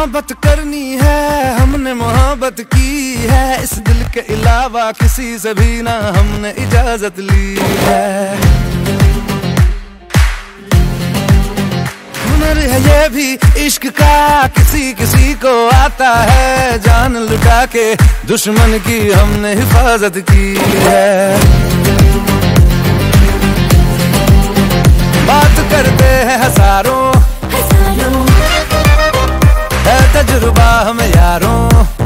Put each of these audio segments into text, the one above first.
मोहब्बत करनी है, हमने मोहब्बत की है, इस दिल के अलावा किसी से भी ना हमने इजाजत ली है। हुनर है ये भी इश्क का, किसी किसी को आता है, जान लुटा के दुश्मन की हमने हिफाजत की है। बात करते हैं हजारों, है तजुर्बा हमें यारों,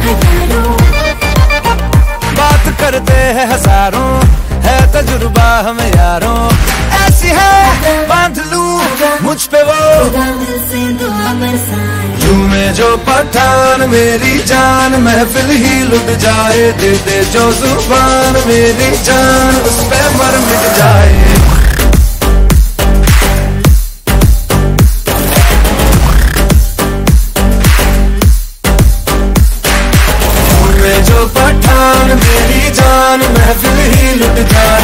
बात करते हैं हजारों, है तजुर्बा हमें यारों। ऐसी है बांध लूं मुझ पे वो, झूमे जो पठान मेरी जान, महफिल ही लुट जाए, दे दे जो जुबान मेरी जान, उस पे मर मिट जाए। जो पठान मेरी जान, महफिल ही लुट जाए।